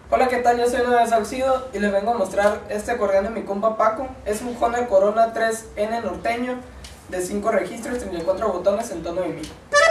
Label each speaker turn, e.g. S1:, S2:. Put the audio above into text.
S1: Hola, ¿qué tal? Yo soy Noé Salcido y les vengo a mostrar este acordeón de mi compa Paco. Es un Honor Corona 3N norteño de 5 registros, 34 botones en tono de mi.